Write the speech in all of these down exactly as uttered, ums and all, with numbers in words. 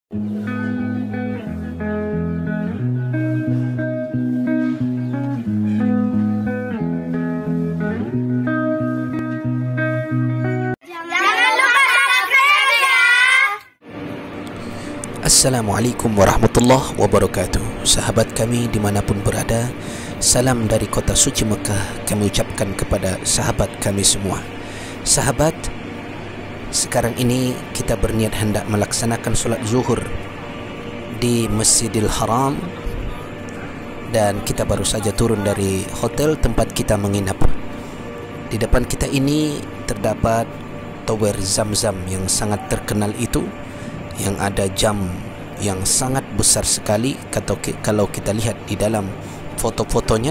Assalamualaikum warahmatullahi wabarakatuh. Sahabat kami dimanapun berada, salam dari kota suci Mekah kami ucapkan kepada sahabat kami semua. Sahabat, sekarang ini kita berniat hendak melaksanakan solat zuhur di Masjidil Haram, dan kita baru saja turun dari hotel tempat kita menginap. Di depan kita ini terdapat tower Zam-Zam yang sangat terkenal itu, yang ada jam yang sangat besar sekali. Kalau kita lihat di dalam foto-fotonya,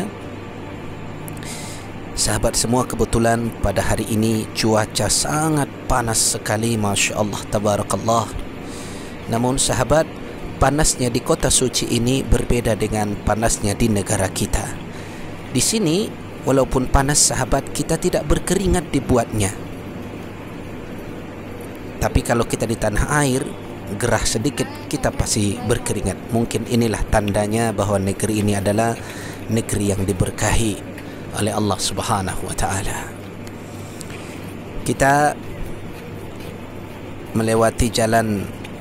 sahabat semua, kebetulan pada hari ini cuaca sangat panas sekali, Masya Allah, Tabarakallah. Namun sahabat, panasnya di kota suci ini berbeda dengan panasnya di negara kita. Di sini walaupun panas sahabat, kita tidak berkeringat dibuatnya. Tapi kalau kita di tanah air, gerah sedikit kita pasti berkeringat. Mungkin inilah tandanya bahwa negeri ini adalah negeri yang diberkahi oleh Allah Subhanahu wa taala. Kita melewati jalan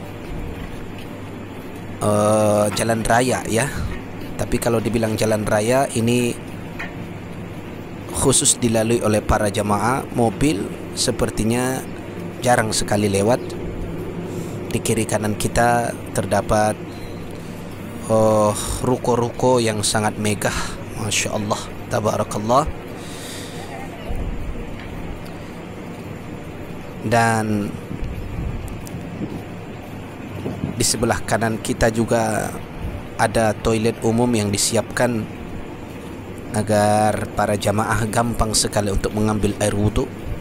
uh, jalan raya ya. Tapi kalau dibilang jalan raya ini khusus dilalui oleh para jamaah, mobil sepertinya jarang sekali lewat. Di kiri kanan kita terdapat oh, ruko-ruko yang sangat megah, Masya Allah, Tabarakallah. Dan di sebelah kanan kita juga ada toilet umum yang disiapkan agar para jamaah gampang sekali untuk mengambil air wudhu.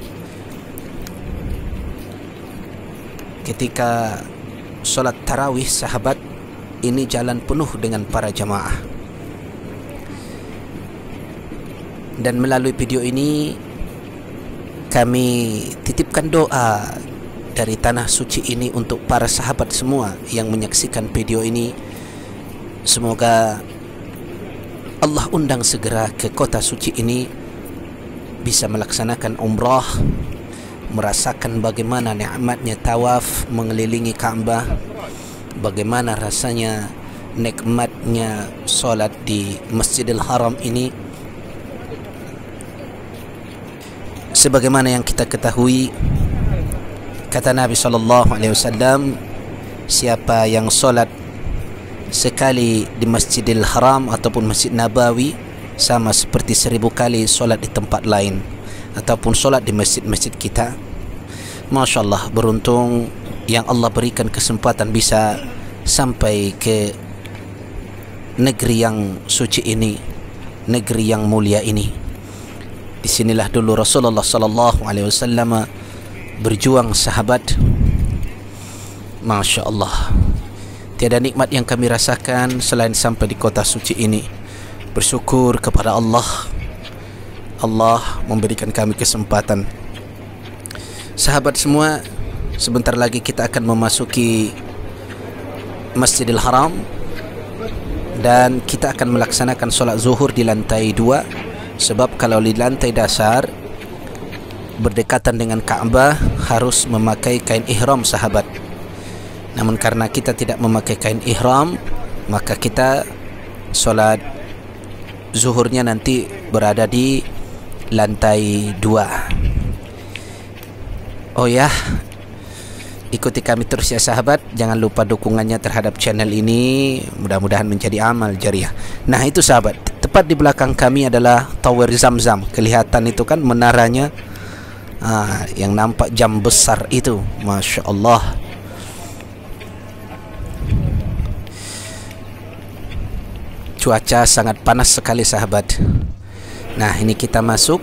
Ketika solat tarawih sahabat, ini jalan penuh dengan para jamaah. Dan melalui video ini kami titipkan doa dari tanah suci ini untuk para sahabat semua yang menyaksikan video ini. Semoga Allah undang segera ke kota suci ini, bisa melaksanakan umrah, merasakan bagaimana nikmatnya tawaf mengelilingi Ka'bah, bagaimana rasanya nikmatnya solat di Masjidil Haram ini. Sebagaimana yang kita ketahui, kata Nabi sallallahu alaihi wasallam, siapa yang solat sekali di Masjidil Haram ataupun Masjid Nabawi sama seperti seribu kali solat di tempat lain ataupun solat di masjid-masjid kita. Masya Allah, beruntung yang Allah berikan kesempatan bisa sampai ke negeri yang suci ini, negeri yang mulia ini. Disinilah dulu Rasulullah sallallahu alaihi wasallam berjuang sahabat. Masya Allah, tiada nikmat yang kami rasakan selain sampai di kota suci ini. Bersyukur kepada Allah, Allah memberikan kami kesempatan. Sahabat semua, sebentar lagi kita akan memasuki Masjidil Haram, dan kita akan melaksanakan solat zuhur di lantai dua. Sebab kalau di lantai dasar berdekatan dengan Ka'bah harus memakai kain ihram sahabat. Namun karena kita tidak memakai kain ihram, maka kita solat zuhurnya nanti berada di lantai dua. Oh ya, ikuti kami terus ya sahabat. Jangan lupa dukungannya terhadap channel ini, mudah-mudahan menjadi amal jariah. Nah itu sahabat, tepat di belakang kami adalah tower Zam-Zam. Kelihatan itu kan menaranya, ah, yang nampak jam besar itu, Masya Allah. Cuaca sangat panas sekali sahabat. Nah ini kita masuk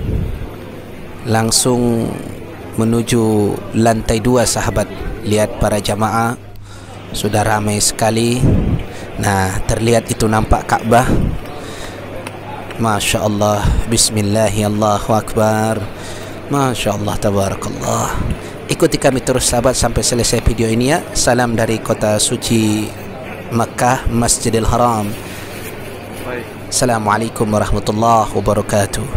langsung menuju lantai dua sahabat. Lihat para jamaah sudah ramai sekali. Nah terlihat itu nampak Ka'bah. Masya Allah, Bismillahirrahmanirrahim, Allahu Akbar, Masya Allah, Tabarakallah. Ikuti kami terus sahabat sampai selesai video ini ya. Salam dari kota suci Makkah, Masjidil Haram. Assalamualaikum warahmatullahi wabarakatuh.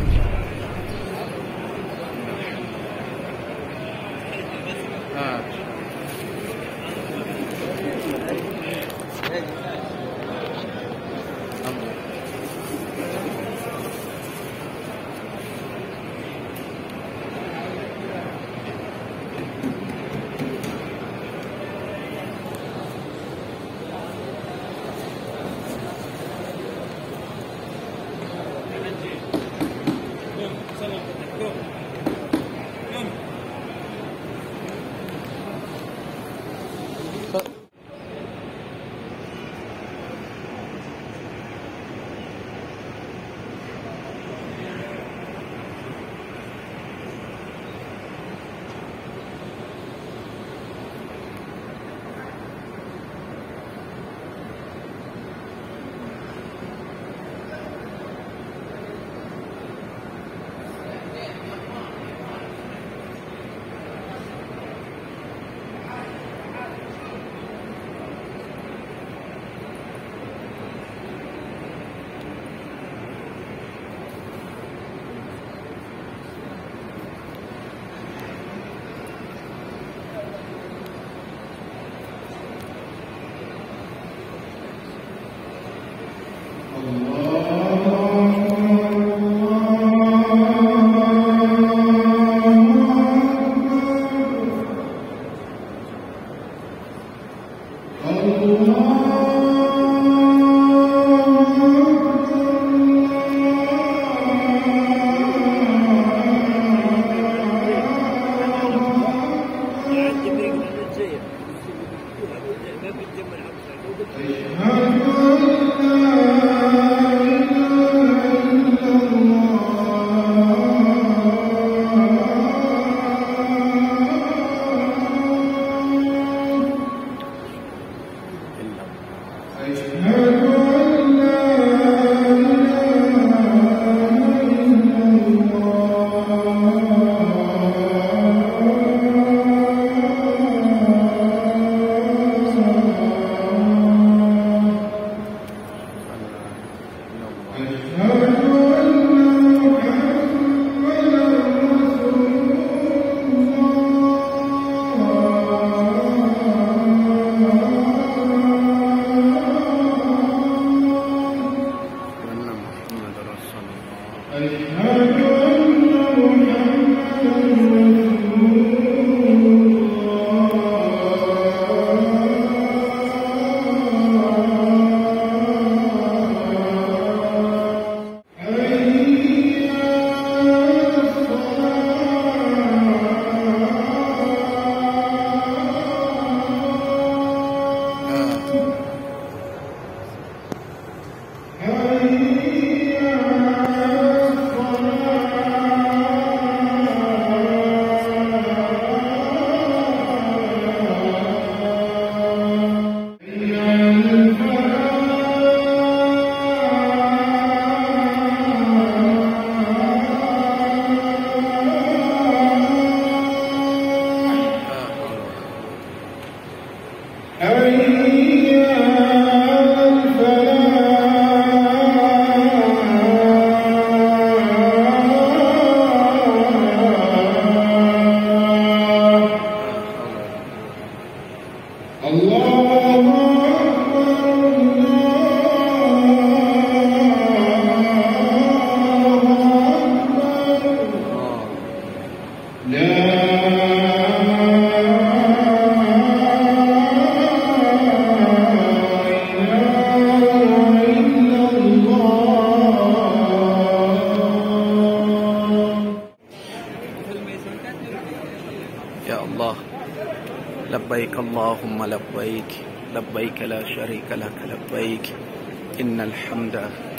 لبيك اللهم لبيك لبيك لا شريك لك لبيك إن الحمد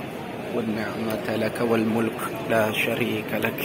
والنعمة لك والملك لا شريك لك.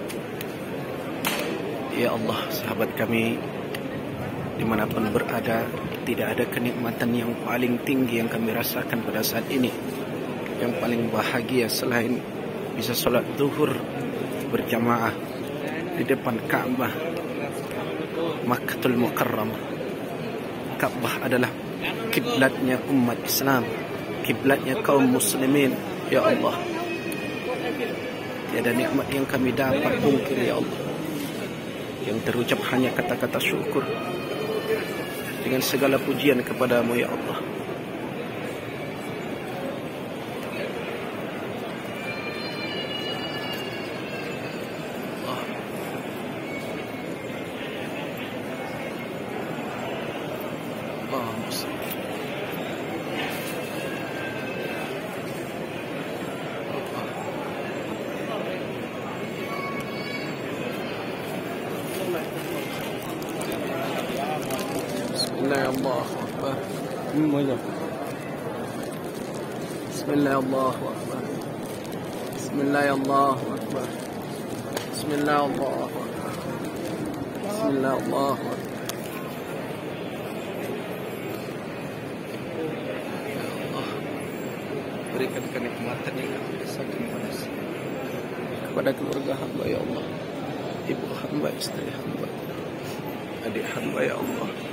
Ya Allah, sahabat kami dimanapun berada, tidak ada kenikmatan yang paling tinggi yang kami rasakan pada saat ini, yang paling bahagia selain bisa sholat zuhur berjamaah di depan Ka'bah Makkatul Mukarramah. Ka'bah adalah kiblatnya umat Islam, kiblatnya kaum muslimin. Ya Allah, tiada nikmat yang kami dapat pungkir ya Allah. Yang terucap hanya kata-kata syukur dengan segala pujian kepadamu ya Allah. Bismillah Allahu Akbar. Bismillah Allahu Akbar. Bismillah Allahu Akbar. Bismillah Allahu Akbar. Ya Allah, berikan kenikmatan yang kami rasakan pada kepada keluarga hamba ya Allah, ibu hamba, istri hamba, adik hamba ya Allah.